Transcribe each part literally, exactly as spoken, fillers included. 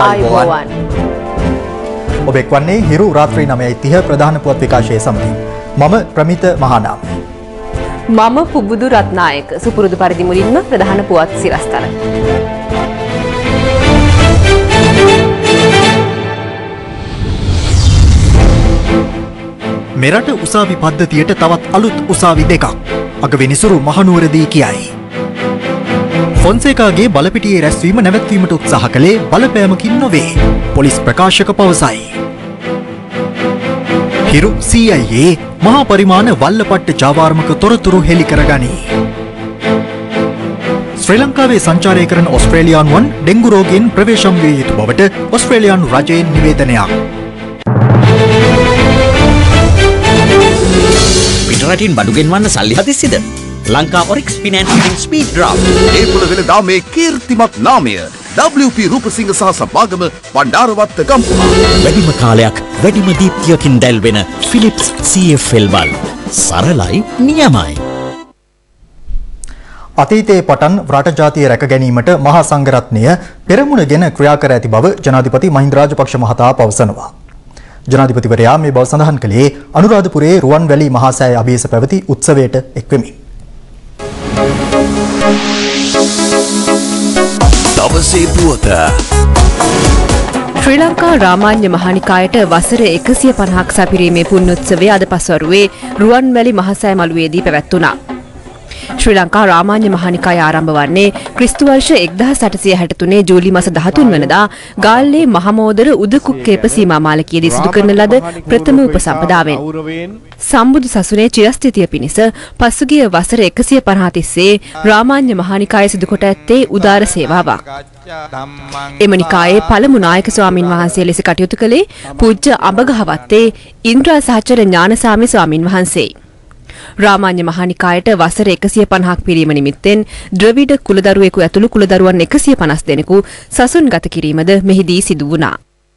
ආයුබෝවන්. ඔබ එක්වන්නේ හිරු රාත්‍රී නවයයි තිහ ප්‍රධාන පුවත් විකාශයේ සමගින්. මම ප්‍රමිත මහානාම. මම පුබුදු රත්නායක. සුපුරුදු පරිදි මුලින්ම ප්‍රධාන පුවත් සිරස්තල. මෙරට උසාවි පද්ධතියට තවත් අලුත් උසාවි දෙකක් අගවිනිසුරු මහනුවරදී කියයි. ෆොන්සේකාගේ බලපිටියේ රැස්වීම නැවැත්වීමට උත්සාහ කළේ බලපෑමකින් නොවේ. පොලිස් ප්‍රකාශක පවසයි. හිරු සී අයි ඒ මහා පරිමාණ වල්ලපට්ට ජාවාර්මක තොරතුරු හෙළි කරගනී. ශ්‍රී ලංකාවේ සංචාරය කරන ඔස්ට්‍රේලියානුවන් ඩෙංගු රෝගයෙන් ප්‍රවේශම් විය යුතු බවට ඔස්ට්‍රේලියානු රජයෙන් නිවේදනයක්. පිටරටින් බඩු ගෙන්වන්න සල්ලි හදිස්සියද? Lanka Orix financing speed draft. ඒ පුළ වෙළඳා මේ කීර්තිමත් නාමය ඩබ්ලිව් පී රූපසිංහ සහ සභාගම බණ්ඩාරවත්ත ගම්පහ. වැඩිම කාලයක් වැඩිම දීප්තියකින් දැල්වෙන ෆිලිප්ස් සී එෆ් එල් වල්. සරලයි නියමයි. අතීතයේ පටන් රට ජාතිය රැක ගැනීමට මහා සංඝරත්නය පෙරමුණගෙන ක්‍රියා කර ඇති බව ජනාධිපති මහින්ද රාජපක්ෂ මහතා පවසනවා. ජනාධිපතිවරයා මේ බව සඳහන් කළේ අනුරාධපුරයේ රුවන්වැලි මහා සෑය අභියස පැවති උත්සවයට එක්වෙමින්. දවසේ පුවත. ශ්‍රී ලංකා රාමාන්‍ය මහානිකායට වසර එකසිය පනහක් සපිරීමේ පුණ්‍යෝත්සවය අද පස්වරුවේ රුවන්වැලි මහා සෑය මළුවේදී පැවැත්වුණා. ශ්‍රී ලංකා රාමාන්‍ය මහානිකාය ආරම්භ වන්නේ ක්‍රිස්තු වර්ෂ එක්දහස් අටසිය හැටතුනේ ජූලි මාස දහතුන් වනදා ගාල්ලේ මහමෝදර උදකුක්කේප සීමා මාලකයේදී සිදු කරන ලද ප්‍රථම උපසම්පදාවෙන්. සම්බුදු සසුනේ චිරස්ථිතිය පිණිස පසුගිය වසර එකසිය පනහ තිස්සේ රාමාන්‍ය මහානිකාය සිදු කොට ඇත්තේ උදාර සේවාවක්. එම නිකායේ පළමු නායක ස්වාමින් වහන්සේ ලෙස කටයුතු කළේ පූජ්‍ය අඹගහවත්තේ ඉන්ද්‍රා සහචර ඥානසාමි ස්වාමින් වහන්සේ. රාමාන්‍ය මහානිකායට වසර එකසිය පනහක් පිරීම නිමිත්තෙන් ද්‍රවිඩ කුලදරුවෙකු ඇතුළු කුලදරුවන් එකසිය පනස් දෙනෙකු සසුන් ගත කිරීමද මෙහිදී සිදු වුණා.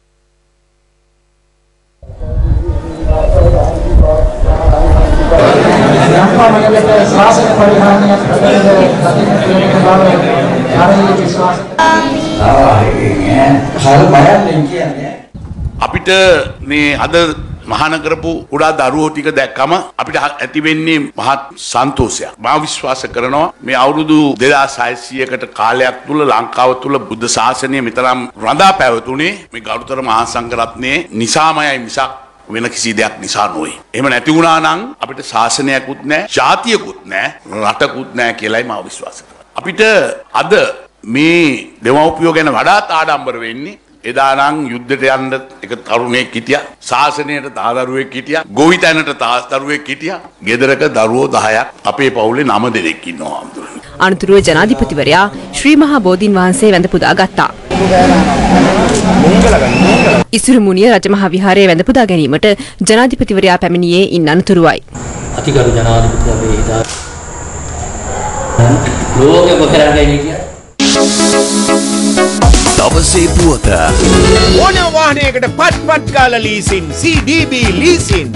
අපිට මේ අද මහාන කරපු කුඩා දරුවෝ ටික දැක්කම අපිට ඇති වෙන්නේ මහත් සන්තෝෂයක්. මා විශ්වාස කරනවා මේ අවුරුදු දෙදාස් හයසීයකට කාලයක් තුල ලංකාව තුල බුද්ධ ශාසනය මෙතරම් රඳා පැවතුනේ මේ ගරුතර මහා සංඝරත්නයේ නිසාමයයි මිසක් වෙන කිසි දෙයක් නිසා නොවේ. එහෙම නැති වුණා නම් අපිට ශාසනයකුත් නැහැ, ජාතියකුත් නැහැ, රටකුත් නැහැ කියලායි මා විශ්වාස කරන්නේ. අපිට අද මේ දෙමව්පියෝ ගැන වඩාත් ආඩම්බර වෙන්නේ එදා නම් යුද්ධයට යන්න එක තරුණයෙක් හිටියා, ශාසනයට තාදරුවෙක් හිටියා, ගෝවිතැනට තාදරුවෙක් හිටියා, ගෙදරක දරුවෝ දහයක් අපේ පවුලේ නම දෙනෙක් ඉන්නවා. අනතුරුව ජනාධිපතිවරයා ශ්‍රී මහා බෝධීන් වහන්සේ වැඳ පුදා ගත්තා. ඉසුරු මුනිය රජමහා විහාරයේ වැඳ පුදා ගැනීමට ජනාධිපතිවරයා පැමිණියේ ඉන් අනතුරුවයි. අතිගරු ජනාධිපති අපේ ඉදා ලෝකෙ බකරගෙන හිටියා. දවසේ පුවත. ඕන වාහනයකට පට් පට් ගාලා leasing C D B leasing.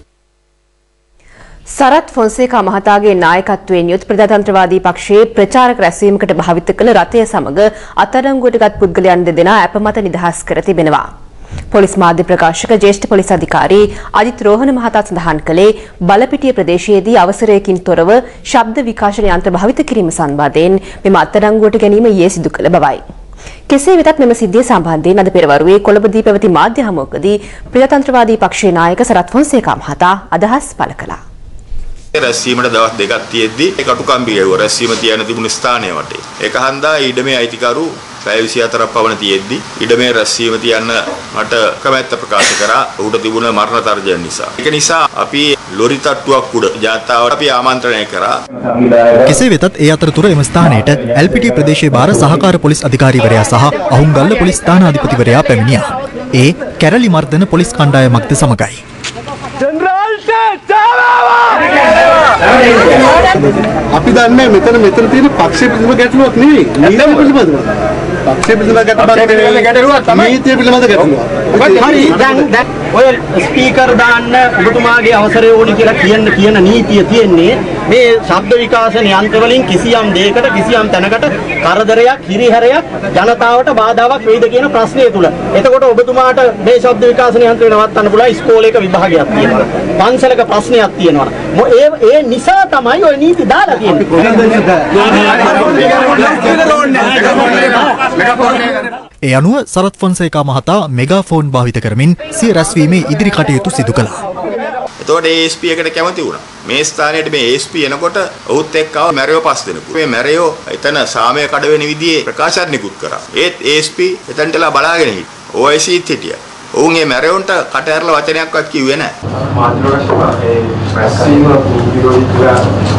Sarath Fonseka මහතාගේ නායකත්වයෙන් යුත් ප්‍රජාතන්ත්‍රවාදී පක්ෂයේ ප්‍රචාරක රැස්වීමකට භාවිත කළ රථය සමග අත්අඩංගුවටගත් පුද්ගලයන් දෙදෙනා අප මත නිදහස් කර තිබෙනවා. පොලිස් මාධ්‍ය ප්‍රකාශක ජ්‍යෙෂ්ඨ පොලිස් අධිකාරී අජිත් රෝහණ මහතා සඳහන් කළේ බලපිටිය ප්‍රදේශයේදී අවසරයකින් තොරව ශබ්ද විකාශන යන්ත්‍ර භාවිත කිරීම සම්බන්ධයෙන් මෙම අත්අඩංගුවට ගැනීම ඊයේ සිදු කළ බවයි. කෙසේ වෙතත් මෙම සිද්ධිය සම්බන්ධයෙන් අද පෙරවරුවේ කොළඹදී පැවති මාධ්‍ය හමුවකදී ප්‍රජාතන්ත්‍රවාදී පක්ෂයේ නායක සරත් ෆොන්සේකා මහතා අදහස් පළ කළා. රැස්වීමට දවස් දෙකක් තියෙද්දි ඒ කටුකම්බි ගැහුවා රැස්වීම තියන තිබුණු ස්ථානය වටේ. ඒක හන්දා ඊඩමේ අයිතිකරු පැය විසිහතරක් පවන තියෙද්දි ඊඩමේ රැස්වීම තියන්න මට කැමැත්ත ප්‍රකාශ කරා උඩ තිබුණ මරණ තර්ජන නිසා. ඒක නිසා අපි ලොරි තට්ටුවක් උඩ ජාතාවට අපි ආමන්ත්‍රණය කරා. කෙසේ වෙතත් ඒ අතරතුර එම ස්ථානයට එල් පී ටී ප්‍රදේශයේ භාර සහකාර පොලිස් අධිකාරීවරයා සහ අහුන්ගල්ල පොලිස් ස්ථානාධිපතිවරයා පැමිණියා. ඒ කැරලි මර්දන පොලිස් කණ්ඩායමක්ද සමගයි. අපි දන්නේ මෙතන මෙතන තියෙන පක්ෂ පිළිබඳ ගැටලුවක් නෙවෙයි. නීතිය පිළිබඳව. පක්ෂ පිළිබඳ ගැටලුවක් නෙවෙයි. නීතිය පිළිබඳ ගැටලුවක්. හරි දැන් දැන් ඔය ස්පීකර් දාන්න ඔබතුමාගේ අවසරය ඕනි කියලා කියන කියන නීතිය තියෙන්නේ මේ ශබ්ද විකාශන යන්ත්‍ර වලින් කිසියම් දෙයකට කිසියම් තැනකට කරදරයක් හිරිහැරයක් ජනතාවට බාධාවක් වෙයිද කියන ප්‍රශ්නය තුල. එතකොට ඔබතුමාට මේ ශබ්ද විකාශන යන්ත්‍රය නවත්තන්න පුළුවන් ඉස්කෝලේක විභාගයක් තියෙනවා. පන්සලක ප්‍රශ්නයක් තියෙනවා. ඒ ඒ නිසා තමයි ඔය නීති දාලා තියෙන්නේ. ඒ අනුව සරත් ෆොන්සේකා මහතා මෙගාෆෝන් භාවිත කරමින් සිය රැස්වීමේ ඉදිරි කටයුතු සිදු කළා. එතකොට ඒ එස් පී එකට කැමති වුණා. මේ ස්ථානයේ මේ එස් පී එනකොට ඔහුත් එක්ක ආව මැරයෝ පස් දෙනෙකු. මේ මැරයෝ එතන සාමය කඩ වෙන විදිහේ ප්‍රකාශයක් නිකුත් කරා. ඒත් එස් පී එතනටලා බලාගෙන හිටියා. ඕ ආයි සීත් හිටියා. ඔවුන් මේ මැරයොන්ට කට ඇරලා වචනයක්වත් කිව්වේ නැහැ. මාධ්‍යවල ඒ ප්‍රැස්සීම විරෝධීලා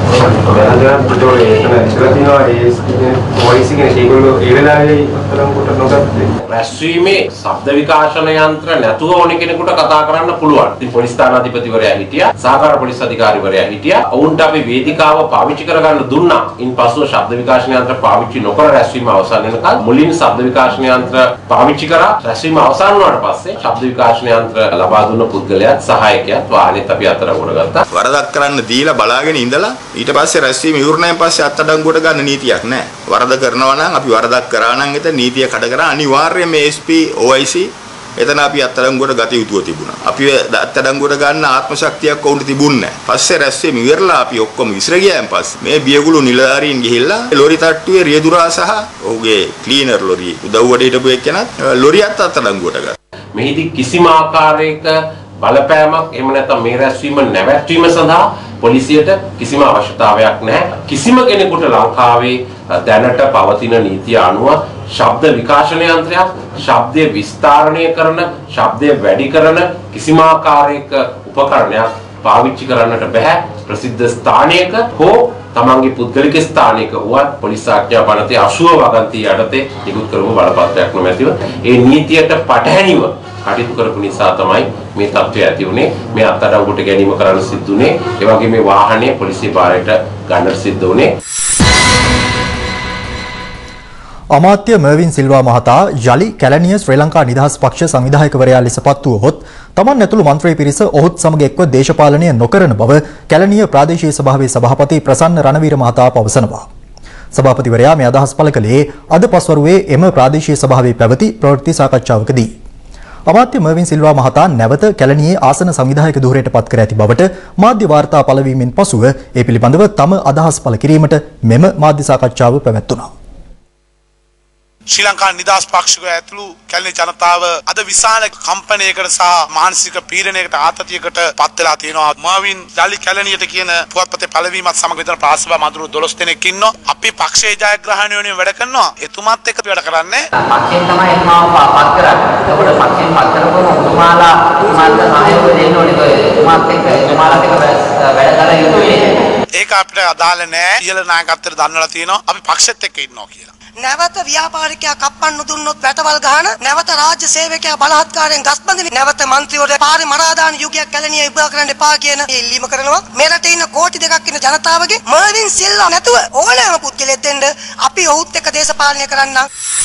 වැරදක් පුතෝ එතන ඉස්සලා තිනවා ඒ වොයිස් එකේ ඒගොල්ලෝ ඒ වෙලාවේ අතරම් කොට නොගත්තේ. රැස්වීමේ ශබ්ද විකාශන යන්ත්‍ර නැතුව ඕන කෙනෙකුට කතා කරන්න පුළුවන්. ඉතින් පොලිස් ස්ථානාධිපතිවරයා හිටියා, සහකාර පොලිස් අධිකාරිවරයා හිටියා. ඔවුන්ට අපි වේදිකාව පාවිච්චි කරගන්න දුන්නා. ඉන්පසුව ශබ්ද විකාශන යන්ත්‍ර පාවිච්චි නොකර රැස්වීම අවසන් වෙනකල් මුලින් ශබ්ද විකාශන යන්ත්‍ර පාවිච්චි කරා. රැස්වීම අවසන් වුණාට පස්සේ ශබ්ද විකාශන යන්ත්‍ර ලබා දුන්න පුද්ගලයාත් සහායකයාත් වාහනේත් අපි අතර ගොඩගත්තා. වරදක් කරන්න දීලා බලාගෙන ඉඳලා ඊට පස්සේ රැස්වීම ඉවරණයෙන් පස්සේ අත්අඩංගුවට ගන්න නීතියක් නැහැ. වරද කරනවා නම් අපි වරදක් කරා නම් එතන නීතිය කඩ කරා අනිවාර්යයෙන් මේ එස් පී ඕ ආයි සී එතන අපි අත්අඩංගුවට ගත යුතුව තිබුණා. අපි අත්අඩංගුවට ගන්න ආත්ම ශක්තියක් වුණත් තිබුණේ නැහැ. පස්සේ රැස්වීම ඉවරලා අපි ඔක්කොම විසිර ගියාන් පස්සේ මේ බියගුළු නිලධාරීන් ගිහිල්ලා ලොරි තට්ටුවේ රියදුරා සහ ඔහුගේ ක්ලීනර් ලොරි උදව්වට හිටපු එක්කෙනත් ලොරියත් අත්අඩංගුවට ගත්තා. මෙහිදී කිසිම ආකාරයක බලපෑමක් එහෙම නැත්නම් මේ රැස්වීම නැවැත්වීම සඳහා පොලිසියට කිසිම අවශ්‍යතාවයක් නැහැ. කිසිම කෙනෙකුට ලංකාවේ දැනට පවතින නීතිය අනුව ශබ්ද විකාශන යන්ත්‍රයක්, ශබ්දය විස්තරණය කරන, ශබ්දය වැඩි කරන කිසිම ආකාරයක උපකරණයක් පාවිච්චි කරන්නට බෑ. ප්‍රසිද්ධ ස්ථානයක හෝ තමන්ගේ පුද්ගලික ස්ථානයක වුවත් පොලිස් ආඥා පනතේ අසූව වගන්ති යටතේ නිකුත් කරපු බලපත්‍රයක් නොමැතිව ඒ නීතියට පටහැනිව කටයුතු කරපු නිසා තමයි මේ තත්ත්වය ඇති වුණේ. මේ අත්අඩංගුවට ගැනීම කරන්න සිද්ධ වුණේ. ඒ වගේ මේ වාහනේ පොලිසිය පාරේට ගන්නට සිද්ධ වුණේ. අමාත්‍ය මර්වින් සිල්වා මහතා යලි කැලණිය ශ්‍රී ලංකා නිදහස් පක්ෂ සංවිධායකවරයා ලෙස පත් වූහොත් තමන් ඇතුළු මන්ත්‍රී පිරිස ඔහුත් සමග එක්ව දේශපාලනය නොකරන බව කැලණිය ප්‍රාදේශීය සභාවේ සභාපති ප්‍රසන්න රණවීර මහතා පවසනවා. සභාපතිවරයා මේ අදහස් පළ කළේ අද පස්වරුවේ එම ප්‍රාදේශීය සභාවේ පැවති ප්‍රවෘත්ති සාකච්ඡාවකදී. අමාත්‍ය මර්වින් සිල්වා මහතා නැවත කැලණියේ ආසන සංවිධායක ධූරයට පත් කර ඇති බවට මාධ්‍ය වාර්තා පළවීමෙන් පසුව ඒ පිළිබඳව තම අදහස් පළ කිරීමට මෙම මාධ්‍ය සාකච්ඡාව පැවැත්වුණා. ශ්‍රී ලංකා නිදහස් පක්ෂිකය ඇතුළු කැලණි ජනතාව අද විශාල කම්පනයකට සහ මානසික පීඩනයකට ආතතියකට පත් වෙලා තියෙනවා. මර්වින් යලි කැලණියට කියන පුවත්පතේ පළවීමත් සමග විතර ප්‍රාසභා මඳුරු දොළොස් දෙනෙක් ඉන්නවා. අපි පක්ෂයේ ජයග්‍රහණය වෙනුවෙන් වැඩ කරනවා. එතුමාත් එක්ක වැඩ කරන්නේ. පක්ෂයෙන් තමයි එතුමාව පත් කරන්නේ. එතකොට පක්ෂයෙන් පත් කරපුවම උතුමාලා උතුමාට සහයෝගය දෙන්න ඕනේ. එතුමාත් එක්ක එතුමාලත් එක්ක වැඩ කරලා යුතුයි. ඒක අපිට අදාළ නෑ. ඉහළ නායකත්වයට දන්වලා තියෙනවා. අපි පක්ෂෙත් එක්ක ඉන්නවා කියලා. නැවත ව්‍යාපාරිකයා කප්පන්න දුන්නොත් වැටවල් ගහන, නැවත රාජ්‍ය සේවකයා බලහත්කාරයෙන් ගස්බඳින, නැවත මන්ත්‍රීවරු පාරේ මරා දාන යුගයක් කැලණිය ඉබ්බා කරන්න එපා කියන ඉල්ලීම කරනවා. මේ රටේ ඉන්න කෝටි දෙකක් ඉන්න ජනතාවගේ මර්වින් සිල්වා නැතුව ඕනෑම පුද්ගලයෙක් දෙන්න අපි ඔහුත් එක්ක දේශපාලනය කරන්න.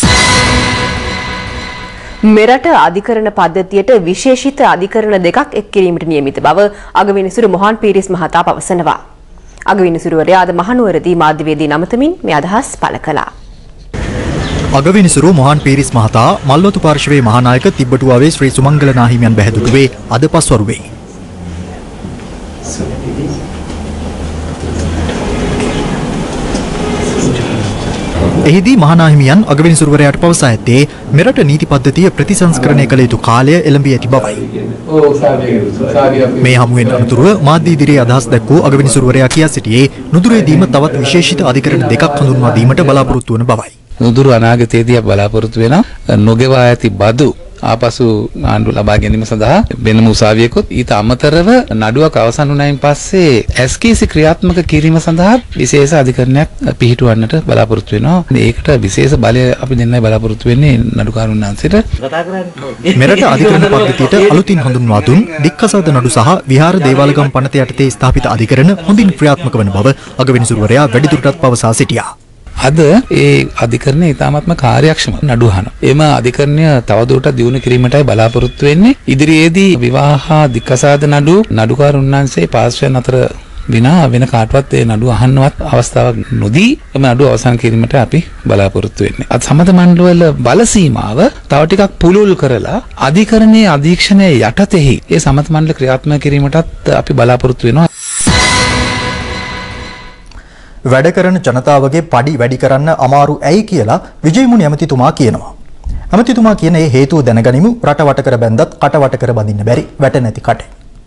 මෙරට අධිකරණ පද්ධතියට විශේෂිත අධිකරණ දෙකක් එක් කිරීමට නියමිත බව අගවිනිසුරු මොහන් පීරිස් මහතා පවසනවා. අගවිනිසුරුවරයා අද මහනුවරදී මාධ්‍යවේදී නමතමින් මේ අදහස් පළ කළා. අගවිනිසුරු මොහන් පීරිස් මහතා මල්වතු පාර්ශවයේ මහානායක තිබ්බටුවාවේ ශ්‍රී සුමංගල නාහිමියන් බැහැදුටුවේ අද පස්වරුවේ. එහිදී මහානාහිමියන් අගවිනිසුරුවරයාට පවසා ඇත්තේ මෙරට නීති පද්ධතිය ප්‍රතිසංස්කරණය කළ යුතු කාලය එළඹී ඇති බවයි. මේ හමුවෙන් අනතුරුව මාධ්‍ය ඉදිරියේ අදහස් දැක්වූ අගවිනිසුරුවරයා කියා සිටියේ නුදුරේදීම තවත් විශේෂිත අධිකරණ දෙකක් හඳුන්වා දීමට බලාපොරොත්තු වන බවයි. නුදුරු අනාගතයේදී බලාපොරොත්තු වෙන නොගෙවා ඇති බදු ආපසු ආණ්ඩුව ලබා ගැනීම සඳහා වෙනම උසාවියකොත් ඊට අමතරව නඩුවක් අවසන් වුණායින් පස්සේ එස් කේ සී ක්‍රියාත්මක කිරීම සඳහා විශේෂ අධිකරණයක් පිහිටුවන්නට බලාපොරොත්තු වෙනවා. ඒකට විශේෂ බලය අපි දෙන්නයි බලාපොරොත්තු වෙන්නේ නඩුකාරුන් වහන්සේට. මෙරට අධිකරණ පද්ධතියට අලුතින් හඳුන්වා දුන් දික්කසාද නඩු සහ විහාර දේවාලගම් පනත යටතේ ස්ථාපිත අධිකරණ හොඳින් ක්‍රියාත්මක වන බව අගවිනිසුරුවරයා වැඩිදුරටත් පවසා සිටියා. අද ඒ අධිකරණය ඉතාමත්ම කාර්යක්ෂම නඩු අහනවා. එම අධිකරණය තවදුරටත් දියුණු කිරීමටයි බලාපොරොත්තු වෙන්නේ. ඉදිරියේදී විවාහ දික්කසාද නඩු නඩුකාරුන් වහන්සේ පාර්ශ්වයන් අතර විනා වෙන කාටවත් ඒ නඩුව අහන්නවත් අවස්ථාවක් නොදී එම නඩුව අවසන් කිරීමට අපි බලාපොරොත්තු වෙන්නේ. අද සමත මණ්ඩලවල බල සීමාව තව ටිකක් පුළුල් කරලා අධිකරණයේ අධීක්ෂණයේ යටතෙහි ඒ සමත මණ්ඩල ක්‍රියාත්මක කිරීමටත් අපි බලාපොරොත්තු වෙනවා. වැඩ කරන ජනතාවගේ පඩි වැඩි කරන්න අමාරු ඇයි කියලා විජේමුනි ඇමතිතුමා කියනවා. ඇමතිතුමා කියන ඒ හේතුව දැනගනිමු. රට වට කර බැන්දත් කට වට කර බඳින්න බැරි වැට නැති කට.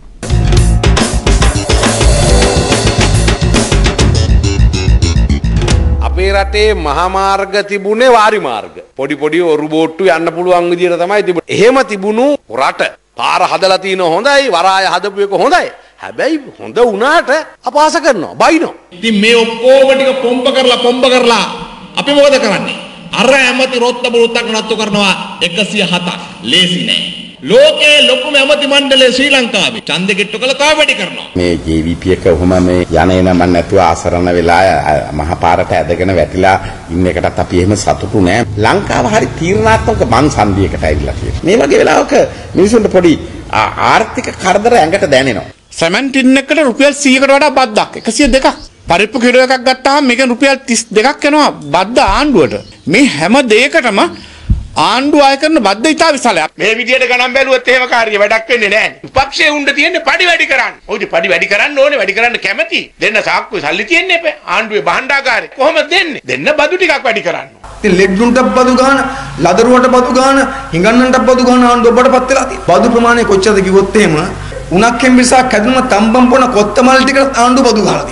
අපේ රටේ මහා මාර්ග තිබුණේ වාරි මාර්ග. පොඩි පොඩි ඔරු බෝට්ටු යන්න පුළුවන් විදියට තමයි තිබුණේ. එහෙම තිබුණු රට පාර හදලා තියෙන හොඳයි, වරාය හදපු එක හොඳයි. හැබැයි හොඳ වුණාට අපහාස කරනවා, බයිනවා. ඉතින් මේ ඔක්කොම ටික පොම්ප කරලා පොම්ප කරලා අපි මොකද කරන්නේ? අර ඇමති රොත්ත බුරුත්තක් නඩත්තු කරනවා එකසිය හතක්. ලේසි නෑ. ලෝකේ ලොකුම ඇමති මණ්ඩලය ශ්‍රී ලංකාවේ ඡන්දෙ කිට්ටු කළා තව වැඩි කරනවා. මේ ජේ වී පී එක ඔහොම මේ යන එන මන් නැතුව ආසරණ වෙලා මහ පාරට ඇදගෙන වැටිලා ඉන්න එකටත් අපි එහෙම සතුටු නෑ. ලංකාව හරි තීරණාත්මක මං සන්ධියකට ඇවිල්ලා තියෙනවා. මේ වගේ වෙලාවක මිනිසුන්ට පොඩි ආර්ථික කරදර ඇඟට දැනෙනවා. සමන් ටින් එකට රුපියල් සීයකට වඩා බද්දක් එකසිය දෙකක්. පරිප්පු කිලෝ එකක් ගත්තාම මේක රුපියල් තිස් දෙකක් යනවා බද්ද ආණ්ඩුවට. මේ හැම දෙයකටම ආණ්ඩුව අය කරන බද්ද ඉතා විශාලයක්. මේ විදියට ගණන් බැලුවොත් එහෙම කාර්ය වැඩක් වෙන්නේ නැහැ. විපක්ෂයේ උණ්ඩ තියෙන්නේ පඩි වැඩි කරන්න. ඔයදි පඩි වැඩි කරන්න ඕනේ, වැඩි කරන්න කැමති. දෙන්න සාක්කුවේ සල්ලි තියෙන්නේ නැහැ. ආණ්ඩුවේ භාණ්ඩාගාරේ කොහොමද දෙන්නේ? දෙන්න බදු ටිකක් වැඩි කරන්න. ඉතින් ලෙඩ්ඩුන්ට බදු ගන්න, ලදරුවට බදු ගන්න, හිඟන්නන්ට බදු ගන්න ආණ්ඩුව ඔබටපත් වෙලා තියෙනවා. බදු ප්‍රමාණය කොච්චරද කිව්වොත් එහෙම උණක් කෙම්බිසා කැදුන තම්බම් පොන කොත්තමල් ටික ආණ්ඩුව බදු ගහලා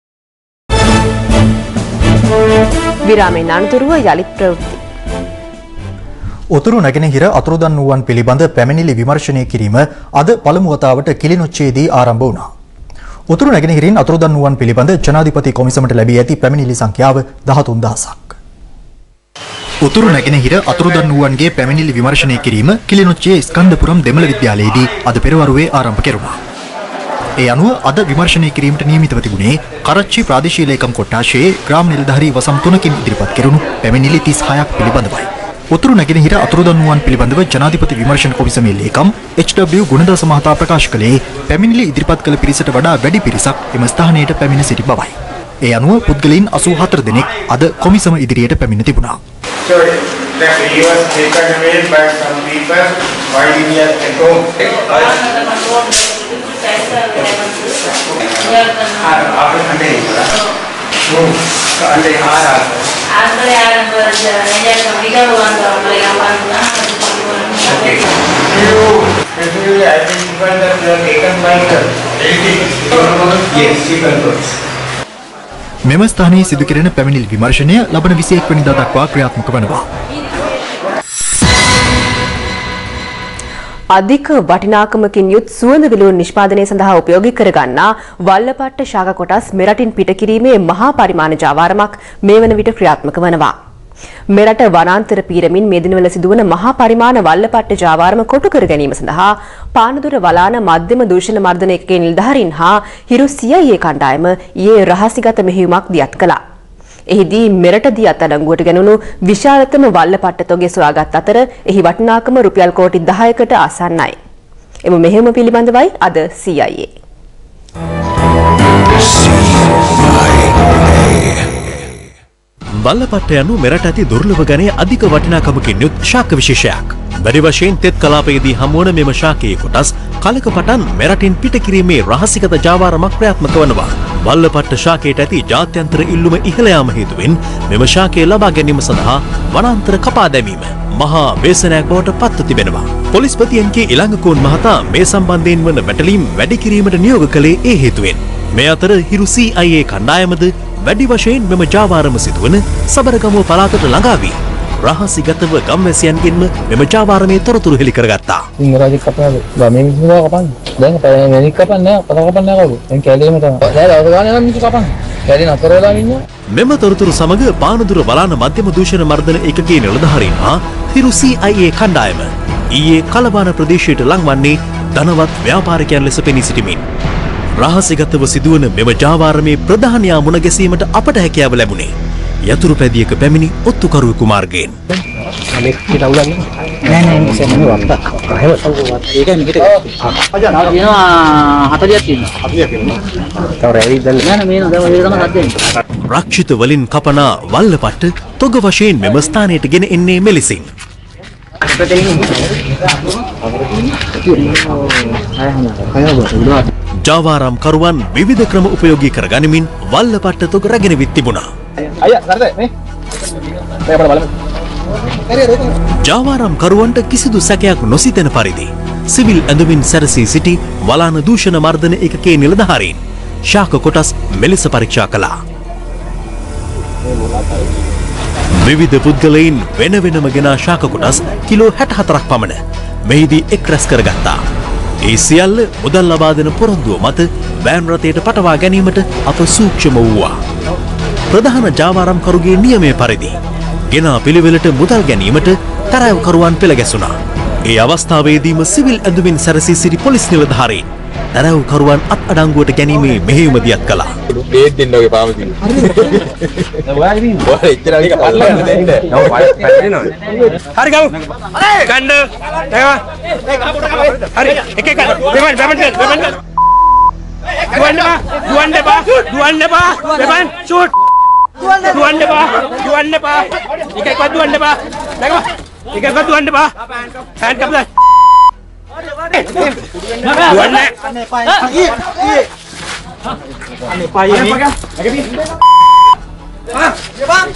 තියෙනවා. විරාමයෙන් අනතුරුව යලිත් ප්‍රවෘත්ති. උතුරු නැගෙනහිර අතුරුදන් වූවන් පිළිබඳ පැමිණිලි විමර්ශනය කිරීම අද පළමු වතාවට කිලිනොච්චේදී ආරම්භ වුණා. උතුරු නැගෙනහිරින් අතුරුදන් වූවන් පිළිබඳ ජනාධිපති කොමිසමට ලැබී ඇති පැමිණිලි සංඛ්‍යාව දහතුන් දහසක්. උතුරු නැගෙනහිර අතුරුදන් වූවන්ගේ පැමිණිලි විමර්ශනය කිරීම කිලිනොච්චේ ස්කන්ධපුරම් දෙමළ විද්‍යාලයේදී අද පෙරවරුවේ ආරම්භ කෙරුණා. ඒ අනුව අද විමර්ශනය කිරීමට නියමිතව තිබුණේ කරච්චි ප්‍රාදේශීය ලේකම් කොට්ටාශයේ ග්‍රාම නිලධාරී වසම් තුනකින් ඉදිරිපත් කෙරුණු පැමිණිලි තිස් හයක් පිළිබඳවයි. උතුරු නැගෙනහිර අතුරුදන් වූවන් පිළිබඳව ජනාධිපති විමර්ශන කොමිසමේ ලේකම් එච් ඩබ්ලිව් ගුණදාස මහතා ප්‍රකාශ කළේ පැමිණිලි ඉදිරිපත් කළ පිරිසට වඩා වැඩි පිරිසක් එම ස්ථානයට පැමිණ සිටි බවයි. ඒ අනුව පුද්ගලයන් අසූ හතර දෙනෙක් අද කොමිසම ඉදිරියට පැමිණ තිබුණා. මෙම ස්ථානයේ සිදු කෙරෙන පැමිණිලි විමර්ශනය ලබන විසි එක් වෙනිදා දක්වා ක්‍රියාත්මක වනවා. අධික වටිනාකමකින් යුත් සුවඳ විලවුන් නිෂ්පාදනය සඳහා උපයෝගී කරගන්නා වල්ලපට්ට ශාක කොටස් මෙරටින් පිට කිරීමේ මහා පරිමාණ ජාවාරමක් මේ වන විට ක්‍රියාත්මක වනවා. මෙරට වනාන්තර පීරමින් මේ දිනවල සිදුවන මහා පරිමාණ වල්ලපට්ට ජාවාරම කොටු කර ගැනීම සඳහා පානදුර වලාන මධ්‍යම දූෂණ මර්දන ඒකකයේ නිලධාරීන් හා හිරු සියයේ කණ්ඩායම ඊයේ රහසිගත මෙහෙයුමක් දියත් කළා. එහිදී මෙරටදී අත්අඩංගුවට ගැනුණු විශාලතම වල්ලපට්ට තොගය සොයාගත් අතර එහි වටිනාකම රුපියල් කෝටි දහයකට ආසන්නයි. එම මෙහෙයුම පිළිබඳවයි අද සී අයි ඒ. වල්ලපට්ට යනු මෙරට ඇති දුර්ලභ ගණයේ අධික වටිනාකමකින් යුත් ශාක විශේෂයක්. වැඩි වශයෙන් තෙත් කලාපයේදී හමුවන මෙම ශාකයේ කොටස් කලක පටන් මෙරටින් පිට කිරීමේ රහසිගත ජාවාරමක් ක්‍රියාත්මක වනවා. වල්ලපට්ට ශාකයට ඇති ජාත්‍යන්තර ඉල්ලුම ඉහළ යාම හේතුවෙන් මෙම ශාකය ලබා ගැනීම සඳහා වනාන්තර කපා දැමීම මහා ව්‍යසනයක් බවට පත්ව තිබෙනවා. පොලිස්පති එන් කේ ඉලංගකෝන් මහතා මේ සම්බන්ධයෙන් වන වැටලීම් වැඩි කිරීමට නියෝග කළේ ඒ හේතුවෙන්. මේ අතර හිරු සී අයි ඒ කණ්ඩායමද වැඩි වශයෙන් මෙම ජාවාරම සිදුවන සබරගමුව පළාතට ළඟා වී රහසිගතව ගම්වැසියන්ගෙන්ම මෙම ජාවාරමේ තොරතුරු හෙළි කරගත්තා. ඉංග්‍රීසි කපනවා ගමෙන් ඉන්නවා කපන්නේ. දැන් පැය වෙනික් කපන්නේ නැහැ, පත කපන්නේ නැහැ කවුරු. දැන් කැලේම තමයි. දැන් දවස් ගානේ නම් මිනිස්සු කපන්නේ. කැලේ නතර වෙලා ඉන්නවා. මෙම තොරතුරු සමග පානදුර වලාන මධ්‍යම දූෂණ මර්දන ඒකකයේ නිලධාරීන් හා හිරු සී අයි ඒ කණ්ඩායම ඊයේ කලබාන ප්‍රදේශයට ලංවන්නේ ධනවත් ව්‍යාපාරිකයන් ලෙස පෙනී සිටිමින් රහසිගතව සිදුවන මෙම ජාවාරමේ ප්‍රධානයා මුණ ගැසීමට අපට හැකියාව ලැබුණේ යතුරු පැදියක පැමිණි ඔත්තුකරුවෙකු මාර්ගයෙන්. අනෙක් කියලා උලන්නේ නෑ නෑ මේ සෙන්නේ වත්ත කහෙම ඒකයි මේකට අජා කියනවා හතලියක් තියෙනවා හතලියක් තියෙනවා තව රැලි දැන් නෑ මේ නේද ඒක තමයි හදන්නේ රක්ෂිත වලින් කපනා වල්ලපට්ට තොග වශයෙන් මෙම ස්ථානයට ගෙන එන්නේ මෙලෙසින්. ජාවාරම් කරුවන් විවිධ ක්‍රම උපයෝගී කර ගනිමින් වල්ලපට්ට තොග රැගෙන විත් තිබුණා. අයියා හරිද මේ මේ අපර බලමු. ජාවාරම් කරුවන්ට කිසිදු සැකයක් නොසිතෙන පරිදි සිවිල් ඇඳුමින් සැරසී සිටි වලාන දූෂණ මර්දන එකකේ නිලධාරීන් ශාක කොටස් මෙලෙස පරීක්ෂා කළා. විවිධ පුද්ගලයින් වෙන වෙනම ගෙනා ශාක කොටස් කිලෝ හැට හතරක් පමණ මෙහිදී එක් රැස් කරගත්තා. ඒ සියල්ල මුදල් ලබා දෙන පොරොන්දුව මත වෑන් රථයට පටවා ගැනීමට අප සූක්ෂම වූවා. ප්‍රධාන ජාවාරම් කරුගේ නියමය පරිදි ගෙනා පිළිවෙලට මුදල් ගැනීමට තරැව්කරුවන් පෙළ ගැසුණා. ඒ අවස්ථාවේදීම සිවිල් ඇඳුමින් සැරසී සිටි පොලිස් නිලධාරීන් තරැව්කරුවන් අත් අඩංගුවට ගැනීමේ මෙහෙයුම දියත් කළා. බේත් දෙන්න ඔගේ පාමතින්. ඔයා ඉතින් ඔයා එච්චර නික පල්ලන්න දෙන්න. නෝ පැටලෙනවා. හරි ගමු. ගන්න. ඒවා. හරි එක එක. දෙමන් දෙමන් දෙමන්. දුවන්න බා. දුවන්න බා. දුවන්න බා. දෙමන් ෂූට්. දුවන්න බා. දුවන්න බා. එක එක දුවන්න බා. නැගම. එක එක දුවන්න බා. හෑන්ඩ් කප්ලා. දුවන්න. අනේ පායි. අනේ පායි මේ. Ah, bang.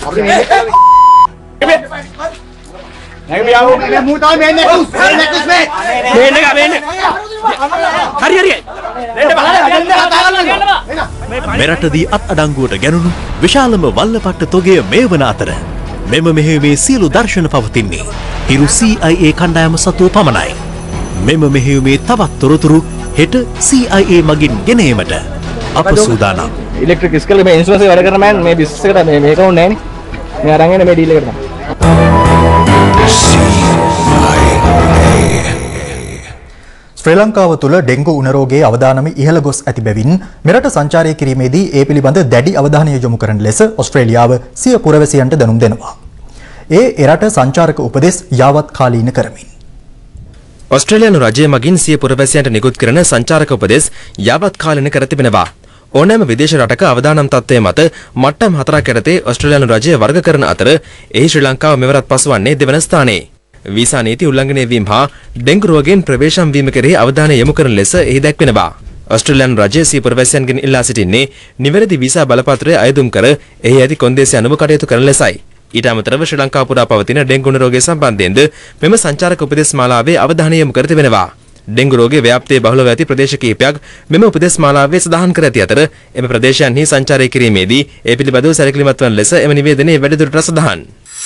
Naik biau. Mu tahu bene. Bene kus be. Bene ka bene. Hari hari. Bene ba. මෙරටදී අත් අඩංගුවට ගැනුණු විශාලම වල්ලපට්ට තොගය මේ වන අතර මෙම මෙහෙයුමේ සියලු දර්ශන පවතින්නේ හිරු C I A කණ්ඩායම සතුව පමණයි. මෙම මෙහෙයුමේ තවත් තොරතුරු හෙට C I A මගින් ගෙන ඒමට අප සූදානම්. ඉලෙක්ට්‍රික් ස්කල් මේ ඉන්ෂුරන්ස් එක වැඩ කරන මෑන් මේ බිස්නස් එකට මේ මේක ඕනේ නෑනේ. මේ අරන් එන්නේ මේ ඩීල් එකට තමයි. ශ්‍රී ලංකාව තුළ ඩෙංගු උණ රෝගයේ අවදානම ඉහළ ගොස් ඇති බැවින් මෙරට සංචාරය කිරීමේදී ඒ පිළිබඳ දැඩි අවධානය යොමු කරන ලෙස ඔස්ට්‍රේලියාව සිය පුරවැසියන්ට දැනුම් දෙනවා. ඒ එරට සංචාරක උපදෙස් යාවත් කාලීන කරමින් ඔස්ට්‍රේලියානු රජය මගින් සිය පුරවැසියන්ට නිකුත් කරන සංචාරක උපදෙස් යාවත් කාලීන කර තිබෙනවා. ඕනෑම විදේශ රටක අවදානම් තත්ත්වය මත මට්ටම් හතරක් යටතේ ඔස්ට්‍රේලියානු රජය වර්ග කරන අතර එහි ශ්‍රී ලංකාව මෙවරත් පසුවන්නේ දෙවන ස්ථානයේ. වීසා නීති උල්ලංඝනය වීම හා ඩෙංගු රෝගයෙන් ප්‍රවේශම් වීම කෙරෙහි අවධානය යොමු කරන ලෙස එහි දැක්වෙනවා. ඔස්ට්‍රේලියානු රජය සිය පුරවැසියන්ගෙන් ඉල්ලා සිටින්නේ නිවැරදි වීසා බලපත්‍රය අයදුම් කර එහි ඇති කොන්දේසි අනුව කටයුතු කරන ලෙසයි. ඊට අමතරව ශ්‍රී ලංකාව පුරා පවතින ඩෙංගු රෝගය සම්බන්ධයෙන්ද මෙම සංචාරක උපදෙස් මාලාවේ අවධානය යොමු කර තිබෙනවා. ඩෙංගු රෝගයේ ව්‍යාප්තිය බහුලව ඇති ප්‍රදේශ කිහිපයක් මෙම උපදෙස් මාලාවේ සඳහන් කර ඇති අතර එම ප්‍රදේශයන්හි සංචාරය කිරීමේදී ඒ පිළිබඳව සැලකිලිමත් වන ලෙස එම නිවේදනයේ වැඩිදුරටත් සඳහන්.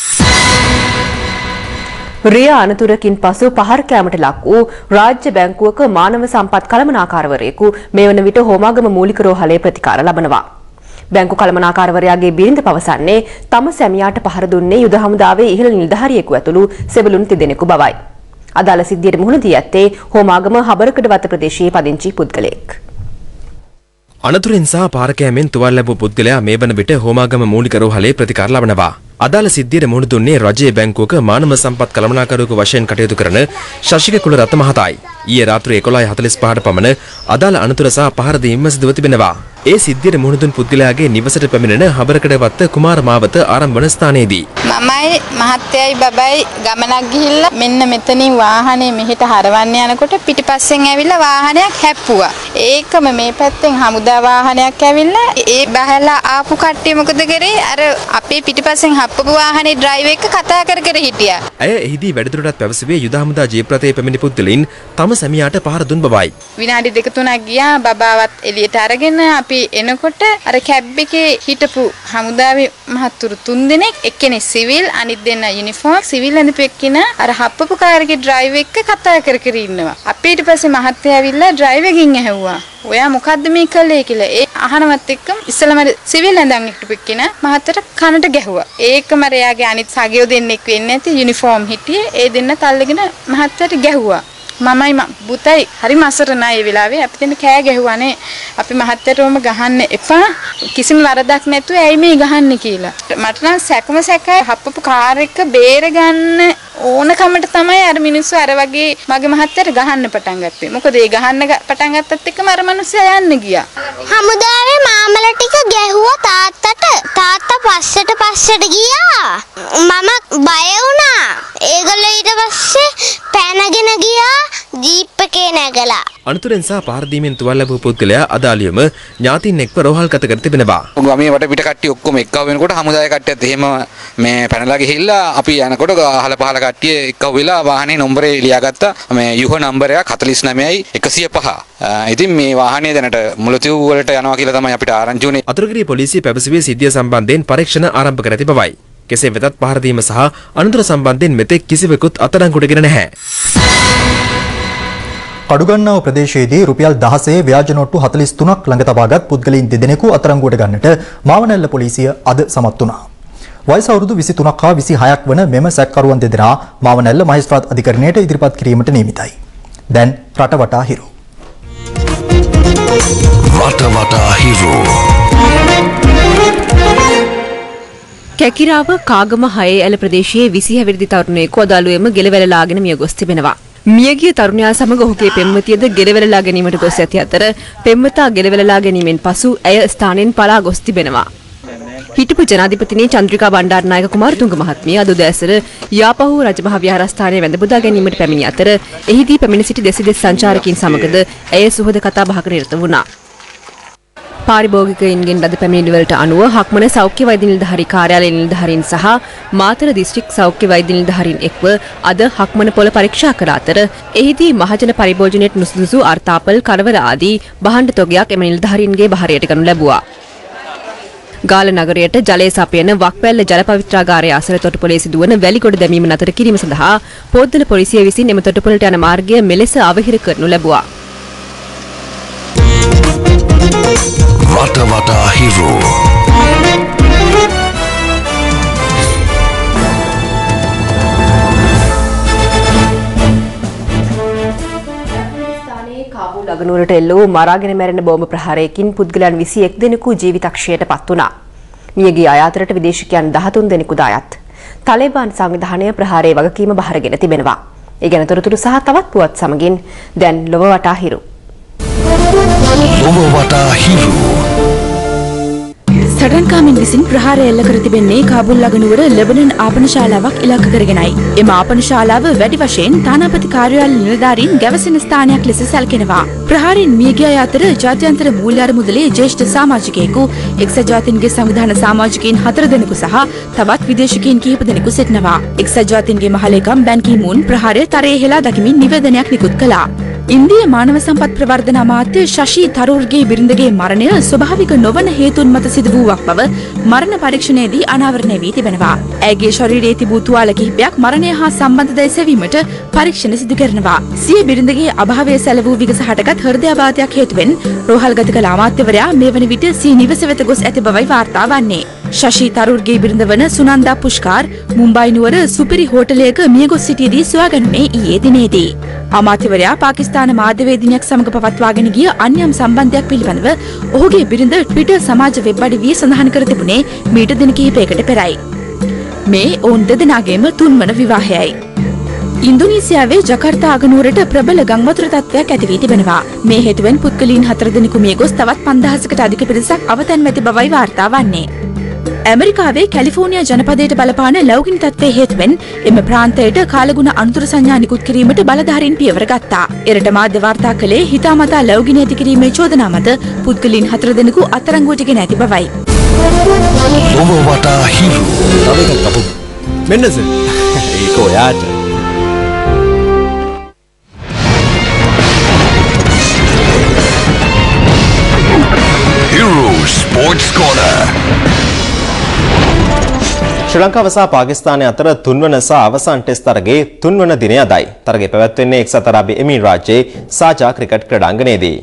රිය අනතුරකින් පසු පහර කෑමට ලක් වූ රාජ්‍ය බැංකුවක මානව සම්පත් කළමනාකාරවරයෙකු මේ වන විට හෝමාගම මූලික රෝහලේ ප්‍රතිකාර ලබනවා. බැංකු කළමනාකාරවරයාගේ බිරිඳ පවසන්නේ තම සැමියාට පහර දුන්නේ යුද හමුදාවේ ඉහළ නිලධාරියෙකු ඇතුළු සෙබළුන් තිදෙනෙකු බවයි. අදාළ සිද්ධියට මුහුණ දී ඇත්තේ හෝමාගම හබරකඩවත්ත ප්‍රදේශයේ පදිංචි පුද්ගලයෙක්. අනතුරින් සහ පාර කෑමෙන් තුවාල ලැබූ පුද්ගලයා මේ වන විට හෝමාගම මූලික රෝහලේ ප්‍රතිකාර ලබනවා. අදාළ සිද්ධියට මුහුණ දුන්නේ රජයේ බැංකුවක මානව සම්පත් කළමනාකරුවෙකු වශයෙන් කටයුතු කරන ශශික කුලරත්න මහතායි. ඊයේ රාත්‍රී එකොළහ හතළිස් පහට පමණ අදාළ අනතුර සහ පහර දීම සිදුව තිබෙනවා. ඒ සිද්ධියට මුහුණ දුන් පුද්ගලයාගේ නිවසට පැමිණෙන හබරකඩවත්ත කුමාර මාවත ආරම්භ වන ස්ථානයේදී මමයි මහත්තයයි බබයි ගමනක් ගිහිල්ලා මෙන්න මෙතනින් වාහනේ මෙහෙට හරවන්න යනකොට පිටිපස්සෙන් ඇවිල්ලා වාහනයක් හැප්පුවා. ඒකම මේ පැත්තෙන් හමුදා වාහනයක් ඇවිල්ලා ඒ බහැලා ආපු කට්ටිය මොකද කරේ? අර අපේ පිටිපස්සෙන් හප්පපු වාහනේ ඩ්‍රයිවර් එක්ක කතා කර කර හිටියා. ඇය එහිදී වැඩිදුරටත් පැවසුවේ යුද හමුදා ජීප්‍රතයේ පැමිණි පුද්ගලයින් තම සැමියාට පහර දුන් බවයි. විනාඩි දෙක තුනක් ගියා බබාවත් එළියට අරගෙන අපි එනකොට අර කැබ් එකේ හිටපු හමුදාවේ මහතුරු තුන් දෙනෙක් එක්කෙනෙක් සිවිල් අනිත් දෙන්න යුනිෆෝම් සිවිල් ඇඳපු එක්කෙනා අර හප්පපු කාර්ගේ ඩ්‍රයිවර් එක්ක කතා කර කර ඉන්නවා. අපි ඊට පස්සේ මහත්තයා ඇවිල්ලා ඩ්‍රයිවර්ගෙන් ඇහුවා ඔයා මොකද්ද මේ කළේ කියලා. ඒ අහනවත් එක්කම ඉස්සලම සිවිල් ඇඳන් හිටපු එක්කෙනා මහත්තයට කනට ගැහුවා. ඒකම එයාගේ අනිත් සගයෝ දෙන්නෙක් වෙන්නේ නැති යුනිෆෝම් හිටියේ ඒ දෙන්න තල්ලගෙන මහත්තයට ගැහුවා. මමයි පුතයි හරි මසරණයි ඒ වෙලාවේ අපි දෙන්න කෑ ගැහුවානේ අපි මහත්තයටම ගහන්න එපා කිසිම වරදක් නැතුව ඇයි මේ ගහන්නේ කියලා මට නම් සැකම සැකයි හප්පපු කාර් එක බේර ගන්න ඕනකමට තමයි අර මිනිස්සු අර වගේ මගේ මහත්තයට ගහන්න පටන් ගත්තේ මොකද ඒ ගහන්න පටන් ගත්තත් එක්කම අර මිනිස්සයා යන්න ගියා හමුදාවේ මාමල ටික ගැහුවා තාත්තට තාත්තා පස්සට පස්සට ගියා මම බය වුණා ඒගොල්ලෝ ඊට පස්සේ පැනගෙන ගියා ජීප් එකේ නැගලා අනතුරෙන් සහ පහර දීමෙන් තුවාල ලැබූ පුද්ගලයා අදාළියම ඥාතීන් එක්ව රෝහල්ගත කර තිබෙනවා. ගමේ වටපිට කට්ටිය ඔක්කොම එක්කව වෙනකොට හමුදාය කට්ටියත් එහෙම මේ පැනලා ගිහිල්ලා අපි යනකොට අහල පහල කට්ටිය එක්කව වෙලා වාහනේ නම්බරේ ලියාගත්තා. මේ යුහ නම්බරයක් හතළිස් නවයයි එකසිය පහ. ඉතින් මේ වාහනේ දැනට මුලතිව් වලට යනවා කියලා තමයි අපිට ආරංචි වුණේ. අතුරුගිරිය පොලිසිය පැවසුවේ සිද්ධිය සම්බන්ධයෙන් පරීක්ෂණ ආරම්භ කර ඇති බවයි. කෙසේ වෙතත් පහර දීම සහ අනතුර සම්බන්ධයෙන් මෙතෙක් කිසිවෙකුත් අත්අඩංගුවටගෙන නැහැ. කඩුගන්නාව ප්‍රදේශයේදී රුපියල් දහසේ ව්‍යාජ නොට්ටු හතළිස් තුනක් ළඟ තබාගත් පුද්ගලයන් දෙදෙනෙකු අත්අඩංගුවට ගන්නට මාවනැල්ල පොලිසිය අද සමත් වුණා. වයස අවුරුදු විසිතුනක් හා විසිහයක් වන මෙම සැකකරුවන් දෙදෙනා මාවනැල්ල මහේස්ත්‍රාත් අධිකරණයට ඉදිරිපත් කිරීමට නියමිතයි. දැන් රට වටා හිරු. රට වටා හිරු. කැකිරාව කාගම හයේ ඇල ප්‍රදේශයේ විසිහ විරිදි තරුණයෙකු අදාළුවෙම ගෙලවැළලාගෙන මිය ගොස් තිබෙනවා. මියගිය තරුණයා සමග ඔහුගේ පෙම්වතියද ගෙලවැළලා ගැනීමට ගොස් ඇති අතර පෙම්වතා ගෙලවැළලා ගැනීමෙන් පසු ඇය ස්ථානයෙන් පලා ගොස් තිබෙනවා. හිටපු ජනාධිපතිනි චන්ද්‍රිකා බණ්ඩාරනායක කුමාරතුංග මහත්මිය අද උදෑසන යාපහුව රජමහා විහාරස්ථානයේ වැඳ පුදා ගැනීමට පැමිණි අතර එහිදී පැමිණ සිටි දෙසිදෙස් සංචාරකයින් සමගද ඇය සුහද කතා බහක නිරත වුණා. පාරිභෝගිකයින්ගෙන් ලද පැමිණිලිවලට අනුව හක්මන සෞඛ්‍ය වෛද්‍ය නිලධාරී කාර්යාලයේ නිලධාරීන් සහ මාතර දිස්ත්‍රික් සෞඛ්‍ය වෛද්‍ය නිලධාරීන් එක්ව අද හක්මන පොළ පරීක්ෂා කළ අතර එහිදී මහජන පරිභෝජනයට නුසුදුසු අර්තාපල් කරවර ආදී භාණ්ඩ තොගයක් එම නිලධාරීන්ගේ බහරයට ගනු ලැබුවා. ගාල නගරයට ජලය සපයන වක්වැල්ල ජල පවිත්‍රාගාරය අසල තොටුපළේ සිදුවන වැලිගොඩ දැමීම නතර කිරීම සඳහා පොද්දල පොලිසිය විසින් එම තොටුපළට යන මාර්ගය මෙලෙස අවහිර කරනු ලැබුවා. රට වටා හිරු. කාබූල් අගනුවරට එල්ල වූ මරාගෙන මැරෙන බෝම්බ ප්‍රහාරයකින් පුද්ගලයන් විසිඑක් දෙනෙකු ජීවිතක්ෂයට පත් වුණා. මියගිය අය අතරට විදේශිකයන් දහතුන් දෙනෙකුද අයත්. තාලිබාන් සංවිධානය ප්‍රහාරයේ වගකීම බහරගෙන තිබෙනවා. ඒ ගැන තොරතුරු සහ තවත් පුවත් සමගින් දැන් ලොව වටා හිරු. ලොව වටා හිරු. සටන්කාමින් විසින් ප්‍රහාරය එල්ල කර තිබෙන්නේ කාබුල් අගනුවර ලෙබනන් ආපන ශාලාවක් ඉලක්ක කරගෙනයි. එම ආපන ශාලාව වැඩි වශයෙන් තානාපති කාර්යාලය නිලධාරීන් ගැවසෙන ස්ථානයක් ලෙස සැලකෙනවා. ප්‍රහාරයෙන් මියගිය අය අතර ජාත්‍යන්තර මූල්‍ය අරමුදලේ ජ්‍යෙෂ්ඨ සමාජිකයෙකු, එක්සත් ජාතීන්ගේ සංවිධාන සමාජිකයින් හතර දෙනෙකු සහ තවත් විදේශිකයින් කිහිප දෙනෙකු සිටිනවා. එක්සත් ජාතීන්ගේ මහලේකම් බැන් කී මූන් ප්‍රහාරය තරයේ හෙලා දකිමින් නිවේදනයක් නිකුත් කළා. ඉන්දිය මානව සම්පත් ප්‍රවර්ධන අමාත්‍ය ශෂි තරූර්ගේ බිරිඳගේ මරණය ස්වභාවික නොවන හේතුන් මත සිදු වූවක් බව මරණ පරීක්ෂණයේදී අනාවරණය වී තිබෙනවා. ඇයගේ ශරීරයේ තිබූ තුවාල කිහිපයක් මරණය හා සම්බන්ධ සෙවීමට පරීක්ෂණ සිදු කරනවා. සිය බිරිඳගේ අභාවය සැල වූ විගස හටගත් හෘදයාබාධයක් හේතුවෙන් රෝහල්ගත කළ අමාත්‍යවරයා මේ වන විට සිය නිවස වෙත ගොස් ඇති බවයි වාර්තා වන්නේ. ශෂි තරූර්ගේ බිරිඳ වන සුනන්දා පුෂ්කාර් මුම්බයි නුවර සුපිරි හෝටලයක මියගොස් සිටියේදී සොයාගැනුනේ ඊයේ දිනේදී. අමාත්‍යවරයා පාකිස්තාන මාධ්‍යවේදිනියක් සමග පවත්වාගෙන ගිය අන්‍යම් සම්බන්ධයක් පිළිබඳව ඔහුගේ බිරිඳ ට්විටර් සමාජ වෙබ් අඩවියේ සඳහන් කර තිබුණේ මීට දින කිහිපයකට පෙරයි. මේ ඔවුන් දෙදෙනාගේම තුන්වන විවාහයයි. ඉන්දුනීසියාවේ ජකාර්තා අගනුවරට ප්‍රබල ගංවතුර තත්ත්වයක් ඇති වී තිබෙනවා. මේ හේතුවෙන් පුද්ගලයන් හතර දෙනෙකු මිය ගොස් තවත් පන්දහසකට අධික පිරිසක් අවතැන්ව ඇති බවයි වාර්තා වන්නේ. ඇමරිකාවේ කැලිෆෝනියා ජනපදයට බලපාන ලැබුගිනි තත්ත්වයේ හේතුවෙන් එම ප්‍රාන්තයට කාලගුණ අනුතර සංඥා නිකුත් කිරීමට බලධාරීන් පියවර ගත්තා. එරට මාධ්‍ය වාර්තා කළේ හිතාමතා ලැබුගිනි ඇති කිරීමේ චෝදනා මත පුද්ගලයන් හතර දෙනෙකු අත්අඩංගුවට ගෙන ඇති බවයි. ලොව වටා හිරු. තව එකක් අපු. මෙන්න සර්. ඒක ඔයාට. Hero Sports Corner. ශ්‍රී ලංකාව සහ පාකිස්තානය අතර තුන්වන සහ අවසන් ටෙස්ට් තරගයේ තුන්වන දිනය අදයි. තරගය පැවැත්වෙන්නේ එක්සත් අරාබි එමිරාජ්‍යයේ සාජා ක්‍රිකට් ක්‍රීඩාංගණයේදී.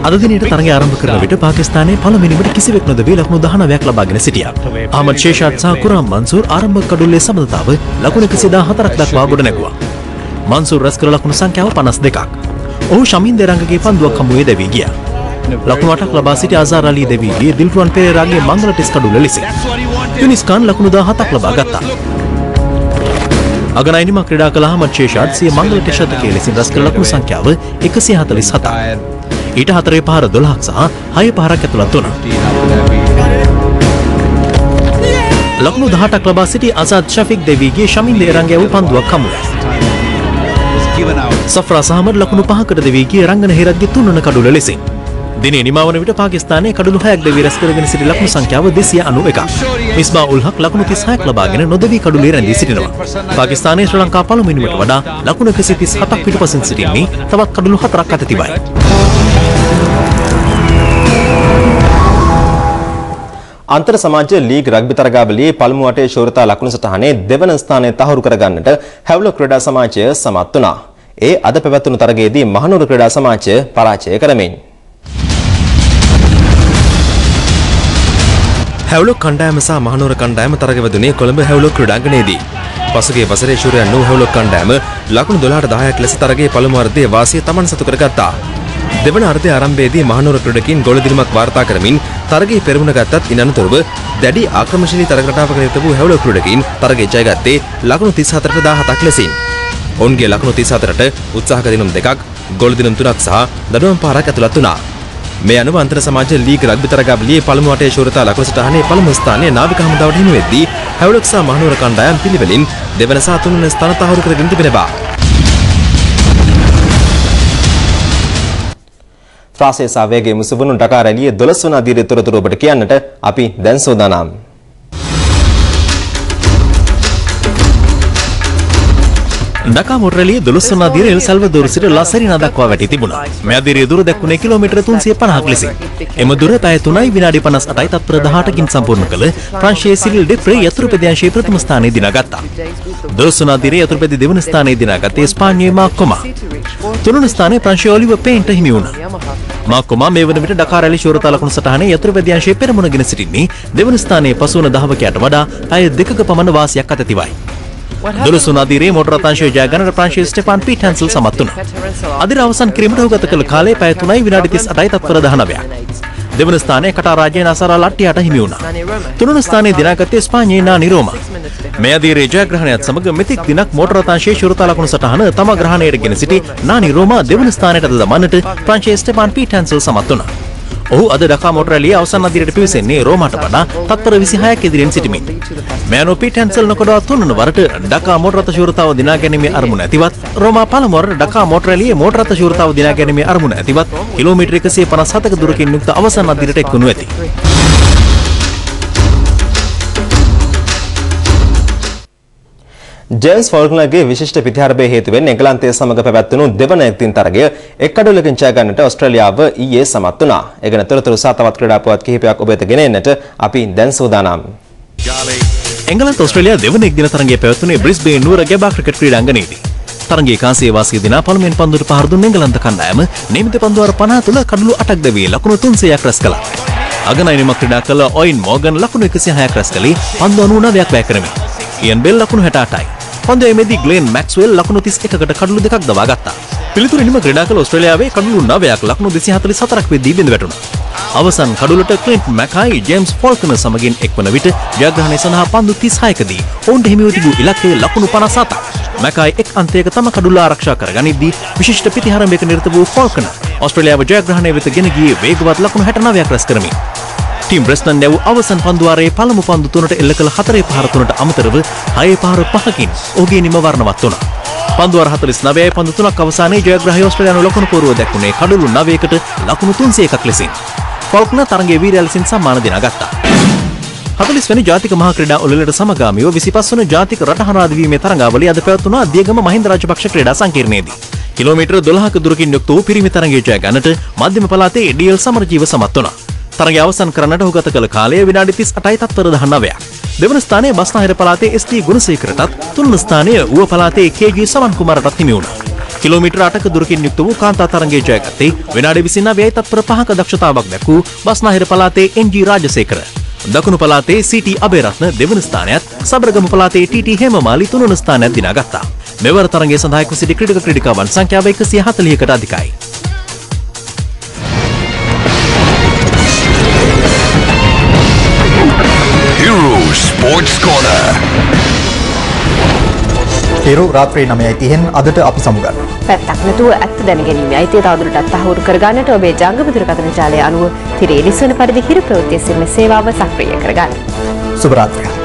අද දිනේට තරගය ආරම්භ කරන විට පාකිස්තානයේ පළමුවෙනිවට කිසිවෙක් නොදැවී ලකුණු දහනවයක් ලබාගෙන සිටියා. අහමද් ෂේෂාඩ් සහ කුරාම් මන්සූර් ආරම්භක කඩුල්ලේ සමතතාව ලකුණු එකසිය දහහතරක් දක්වා ගොඩ නැගුවා. මන්සූර් රැස් කළ ලකුණු සංඛ්‍යාව පනස් දෙකක්. ඔහු ශමින් දෙරංගගේ පන්දුවක් හමුවේ දැවී ගියා. ලකුණු අටක් ලබා සිටි අසාර් අලි දැවී ගියේ දිල්රුවන් පෙරේරාගේ මංගල ටෙස්ට් කඩුල්ල ලෙසින්. යුනිස් ඛාන් ලකුණු දහහතක් ලබා ගත්තා. අගනයිනිම ක්‍රීඩා කළ අහමද් ෂේෂාඩ් සිය මංගල ටෙස්ට් ශතකයේ ලෙසින් රැස් කළ ලකුණු සංඛ්‍යාව එකසිය හතළිස් හතක්. ඊට හතරේ පහර දොළහක් සහ හය පහරක් ඇතුළත් වුණා. ලකුණු දහඅටක් ලබා සිටි අසාද් ෂෆීක් දෙවීගේ ශමින් දේරංගේ වූ පන්දුවක් හමුවේ. සෆ්රාස් අහමඩ් ලකුණු පහකට දෙවීගේ රංගන හේරත්ගේ තුන්වන කඩුල ලෙසින්. දිනේ නිමවන විට පාකිස්තානයේ කඩුළු හයක් දෙවී රැස් කරගෙන සිටි ලකුණු සංඛ්‍යාව දෙසිය අනූ එකක්. මිස්බා උල් හක් ලකුණු තිස් හයක් ලබාගෙන නොදෙවී කඩුලේ රැඳී සිටිනවා. පාකිස්තානයේ ශ්‍රී ලංකා පළමුවෙනිවට වඩා ලකුණු එකසිය තිස් හතක් පිටුපසින් සිටින්නේ තවත් කඩුළු හතරක් අත තිබයි. අන්තර් සමාජ ලීග් රග්බි තරගාවලියේ පළමු වටේ ශූරතා ලකුණු සටහනේ දෙවන ස්ථානය තහවුරු කරගන්නට හැව්ලෝ ක්‍රීඩා සමාජය සමත් වුණා. ඒ අද පැවැත්වුණු තරගයේදී මහනුවර ක්‍රීඩා සමාජය පරාජය කරමින් හැව්ලෝ කණ්ඩායම සහ මහනුවර කණ්ඩායම තරගවැදුනේ කොළඹ හැව්ලෝ ක්‍රීඩාංගණයේදී. පසුගිය වසරේ ශූරයන් වූ හැව්ලෝ කණ්ඩායම ලකුණු දොළහට දහයක් ලෙස තරගයේ පළමු අර්ධයේ වාසිය තමන් සතු කරගත්තා. දෙවන අර්ධය ආරම්භයේදී මහනුවර ක්‍රීඩකින් ගෝල දිනුමක් වාර්තා කරමින් තරගයේ පෙරමුණ ගත්තත් ඉන් අනතුරුව දැඩි ආක්‍රමණශීලී තරග රටාවක නිරත වූ හැව්ලෝ ක්‍රීඩකින් තරගයේ ජයගත්තේ ලකුණු තිස් හතරට දහහතක් ලෙසින්. ඔවුන්ගේ ලකුණු තිස් හතරට උත්සාහක දිනුම් දෙකක්, ගෝල දිනුම් තුනක් සහ දඩුවම් පහරක් ඇතුළත් වුණා. මේ අනුව අන්තර් සමාජ ලීග් රග්බි තරගාවලියේ පළමු වටේ ශූරතා ලකුණු සටහනේ පළමු ස්ථානය නාවික හමුදාවට හිමි වෙද්දී හැව්ලෝ සහ මහනුවර කණ්ඩායම් පිළිවෙලින් දෙවන සහ තුන්වන ස්ථාන තහවුරු කරගෙන තිබෙනවා. ත්‍රාසයේ සහ වේගයේ මුසුවුණු ඩකා රැළියේ දොළොස් වන අදියරේ තොරතුරු ඔබට කියන්නට අපි දැන් සූදානම්. ඩකා මොටර් රැළියේ දොළොස් වන අදියර එල් සල්වදෝර් සිට ලා සෙරිනා දක්වා වැටී තිබුණා. මේ අදියරේ දුර දක්වන්නේ කිලෝමීටර තුන්සිය පනහක් ලෙසින්. එම දුර පැය තුනයි විනාඩි පනස් අටයි තත්පර දහඅටකින් සම්පූර්ණ කළ ප්‍රංශයේ සිරිල් ඩෙෆ්‍රේ යතුරුපැදි අංශයේ ප්‍රථම ස්ථානයේ දිනාගත්තා. දොළොස් වන අදියරේ යතුරුපැදි දෙවන ස්ථානයේ දිනාගත්තේ ස්පාඤ්ඤයේ මාක්කොමා. තුන්වන ස්ථානයේ ප්‍රංශයේ ඔලිවර් පේන්ට හිමි වුණා. මාක්කොමා මේ වන විට ඩකා රැළි ශූරතා ලකුණු සටහනේ යතුරුපැදි අංශයේ පෙරමුණගෙන සිටින්නේ දෙවන ස්ථානයේ පසුවන දහවකයට වඩා පැය දෙකක පමණ වාසියක් අත තිබයි. දොළොස් වන අදියරේ මොටර් රථාංශය ජය ගන්නට ප්‍රංශයේ ස්ටෙෆාන් පීටර්සල් සමත් වුණා. අදියර අවසන් කිරීමට ඔහු ගත කළ කාලය පැය තුනයි විනාඩි තිස් අටයි තත්පර දහනවයක්. දෙවන ස්ථානයේ කටා රාජේ නසරා ලට්ටියට හිමි වුණා. තුන්වන ස්ථානයේ දිනාගත්තේ ස්පාඤ්ඤයේ නානි රෝමා. මේ අදියරේ ජයග්‍රහණයත් සමග මෙතෙක් දිනක් මොටර් රථාංශයේ ශූරතා ලකුණු සටහන තම ග්‍රහණයට ගෙන සිටි නානි රෝමා දෙවන ස්ථානයට අද දමන්නට ප්‍රංශයේ ස්ටෙෆාන් පීටර්සල් සමත් වුණා. ඔහු අද ඩකා මොටර් රැළියේ අවසන් අදියරට පිවිසෙන්නේ රෝමාට වඩා තත්පර විසිහයක් ඉදිරියෙන් සිටිමින්. මෑනෝ පීටර්සල් නොකඩවා තුන්වන වරට ඩකා මොටර් රථ ශූරතාව දිනා ගැනීමේ අරමුණ ඇතිවත් රෝමා පළමු වරට ඩකා මොටර් රැළියේ මොටර් රථ ශූරතාව දිනා ගැනීමේ අරමුණ ඇතිවත් කිලෝමීටර එකසිය පනස් හතක දුරකින් යුක්ත අවසන් අදියරට එක්වනු ඇති. ජේම්ස් ෆෝල්ක්නර්ගේ විශිෂ්ට ප්‍රතිහාරභය හේතුවෙන් එංගලන්තය සමග පැවැත්වුණු දෙවන එක්දින තරගය එක් කඩුවලකින් ජය ගන්නට ඕස්ට්‍රේලියාව ඊයේ සමත් වුණා. ඒ ගැන තොරතුරු සහ තවත් ක්‍රීඩා පුවත් කිහිපයක් ඔබ වෙත ගෙන එන්නට අපි දැන් සූදානම්. එංගලන්ත ඕස්ට්‍රේලියා දෙවන එක්දින තරගය පැවැත්වුණේ බ්‍රිස්බේන් නුවර ගැබා ක්‍රිකට් ක්‍රීඩාංගණයේදී. තරගයේ කාසිය වාසිය දිනා පළමුවෙන් පන්දුවට පහර දුන් එංගලන්ත කණ්ඩායම නියමිත පන්දුවර පනහ තුළ කඩලු අටක් දැවී ලකුණු තුන්සියයක් රැස් කළා. අගනයිනිම ක්‍රීඩා කළ ඔයින් මෝගන් ලකුණු එකසිය හයක් රැස් කළේ පන්දු අනූ නවයක් වැය කරමින්. ඉයන් බෙල් ලකුණු හැට අටයි. පන්දුවේදී ග්ලෙන් මැක්ස්වෙල් ලකුණු තිස් එකකට කඩලු දෙකක් දවා ගත්තා. පිළිතුරින්ම ක්‍රීඩා කළ ඕස්ට්‍රේලියාවේ කඩලු නවයක් ලකුණු දෙසිය හතළිස් හතරක් වෙද්දී බිඳ වැටුණා. අවසන් කඩුලට ක්ලින්ට් මැකයි ජේම්ස් ෆෝල්කනර් සමගින් එක්වන විට ජයග්‍රහණය සඳහා පන්දු තිස් හයකදී ඔවුන්ට හිමිව තිබූ ඉලක්කය ලකුණු පනස් හතක්. මැකයි එක් අන්තයක තම කඩුල ආරක්ෂා කරගනිද්දී විශිෂ්ට පිතිහරඹයක නිරත වූ ෆෝල්කනර් ඕස්ට්‍රේලියාව ජයග්‍රහණය වෙත ගෙන ගියේ වේගවත් ලකුණු හැට නවයක් රැස් කරමින්. ටීම් බ්‍රෙස්නන් නැව් අවසන් පන්දුවාරයේ පළමු පන්දු තුනට එල්ල කළ හතරේ පහර තුනට අමතරව හයේ පහර පහකින් ඔහුගේ නිම වර්ණවත් වුණා. පන්දුවාර හතළිස් නවයයි පන්දු තුනක් අවසානයේ ජයග්‍රාහී ඕස්ට්‍රේලියානු ලකුණු පෝරුව දැක්ුණේ කඩලු නවයකට ලකුණු තුන්සිය එකක් ලෙසින්. ෆෝල්ක්නර් තරගයේ වීරයා ලෙසින් සම්මාන දිනාගත්තා. හතළිස් වෙනි ජාතික මහා ක්‍රීඩා උළෙලට සමගාමීව විසිපස් වන ජාතික රටහනාද වීමේ තරඟාවලිය අද පැවැත්වුණා දියගම මහින්ද රාජපක්ෂ ක්‍රීඩා සංකීර්ණයේදී. කිලෝමීටර දොළහක දුරකින් යුක්ත වූ පිරිමි තරගය ජය ගන්නට මධ්‍යම පළාතේ ඩී.එල් සමරජීව සමත් වුණා. තරගය අවසන් කරන්නට ඔහු ගත කළ කාලය විනාඩි තිස් අටයි තත්පර දහනවයක්. දෙවන ස්ථානයේ බස්නාහිර පළාතේ එස්.ටී ගුණසේකරටත් තුන්වන ස්ථානය ඌව පළාතේ කේ.ජී සමන් කුමාරටත් හිමි වුණා. කිලෝමීටර් අටක දුරකින් යුක්ත වූ කාන්තා තරඟයේ ජයගත්තේ විනාඩි විසි නවයයි තත්පර පහක දක්ෂතාවක් දැක්වූ බස්නාහිර පළාතේ එන් ජී රාජසේකර. දකුණු පළාතේ සී.ටී. අබේරත්න දෙවන ස්ථානයත්, සබරගමු පළාතේ ටී.ටී. හේමමාලි තුන්වන ස්ථානයත් දිනාගත්තා. මෙවර තරඟයේ සඳහා එක්ව සිටි ක්‍රීඩක ක්‍රීඩිකාවන් සංඛ්‍යාව එකසිය හතළිහකට අධිකයි. Hero Sports Corner. හිරු රාත්‍රී නවයයි තිහෙන් අදට අපි සමුගන්න. පැත්තක් නැතුව ඇත්ත දැනගැනීමේ අයිතිය තවදුරටත් තහවුරු කරගන්නට ඔබේ ජංගම දුරකථන ජාලය අනුව තිරේ නිසවන පරිදි හිරු ප්‍රවෘත්ති සේවාව සක්‍රිය කරගන්න. සුබ රාත්‍රියක්.